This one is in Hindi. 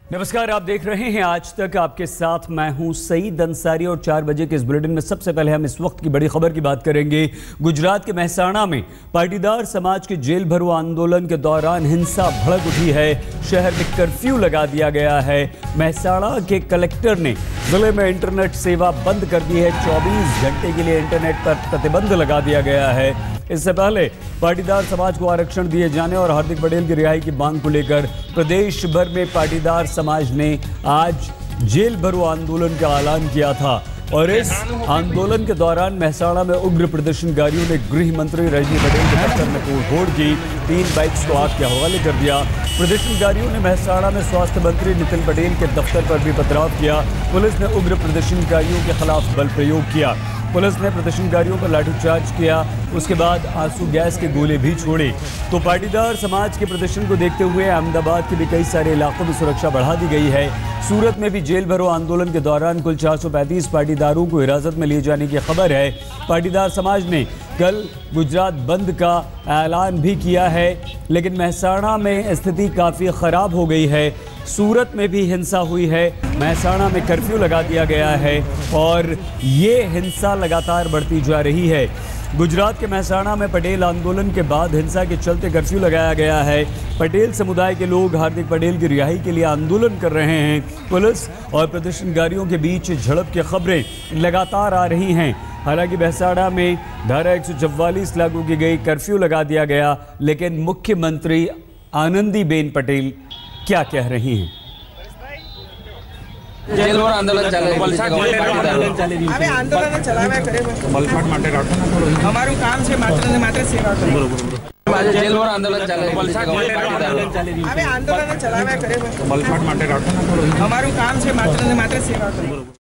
नमस्कार, आप देख रहे हैं आज तक। आपके साथ मैं हूं सईद अंसारी और 4 बजे के इस बुलेटिन में सबसे पहले हम इस वक्त की बड़ी खबर की बात करेंगे। गुजरात के मेहसाणा में पाटीदार समाज के जेल भरो आंदोलन के दौरान हिंसा भड़क उठी है। शहर में कर्फ्यू लगा दिया गया है। मेहसाणा के कलेक्टर ने जिले में इंटरनेट सेवा बंद कर दी है। 24 घंटे के लिए इंटरनेट पर प्रतिबंध लगा दिया गया है। इससे पहले पाटीदार समाज को आरक्षण दिए जाने और हार्दिक पटेल की रिहाई की मांग को लेकर प्रदेश भर में पाटीदार समाज ने आज जेल भरो आंदोलन का ऐलान किया था। और इस आंदोलन के दौरान मेहसाणा में उग्र प्रदर्शनकारियों ने गृह मंत्री रजनी पटेल के दफ्तर में तोड़फोड़ की। 3 बाइक्स को आग के हवाले कर दिया। प्रदर्शनकारियों ने मेहसाणा में स्वास्थ्य मंत्री नितिन पटेल के दफ्तर पर भी पथराव किया। पुलिस ने उग्र प्रदर्शनकारियों के खिलाफ बल प्रयोग किया। पुलिस ने प्रदर्शनकारियों पर लाठीचार्ज किया। उसके बाद आंसू गैस के गोले भी छोड़े। तो पाटीदार समाज के प्रदर्शन को देखते हुए अहमदाबाद के भी कई सारे इलाकों में सुरक्षा बढ़ा दी गई है। सूरत में भी जेल भरो आंदोलन के दौरान कुल 435 पाटीदारों को हिरासत में लिए जाने की खबर है। पाटीदार समाज ने कल गुजरात बंद का ऐलान भी किया है, लेकिन मेहसाणा में स्थिति काफ़ी ख़राब हो गई है। सूरत में भी हिंसा हुई है। मेहसाणा में कर्फ्यू लगा दिया गया है और ये हिंसा लगातार बढ़ती जा रही है। गुजरात के मेहसाणा में पटेल आंदोलन के बाद हिंसा के चलते कर्फ्यू लगाया गया है। पटेल समुदाय के लोग हार्दिक पटेल की रिहाई के लिए आंदोलन कर रहे हैं। पुलिस और प्रदर्शनकारियों के बीच झड़प की खबरें लगातार आ रही हैं। हालांकि मेहसाणा में धारा 144 लागू की गई, कर्फ्यू लगा दिया गया, लेकिन मुख्यमंत्री आनंदीबेन पटेल क्या कह रही हैं? जेल भरो आंदोलन चाले હવે આંદોલન ચલાવ્યા કરે બલફાટ માટે રાખો ના અમારું કામ છે માત્ર ને માત્ર સેવા કરવી। जेल भरो आंदोलन चाले હવે આંદોલન ચલાવ્યા કરે બલફાટ માટે રાખો ના અમારું કામ છે માત્ર ને માત્ર સેવા કરવી।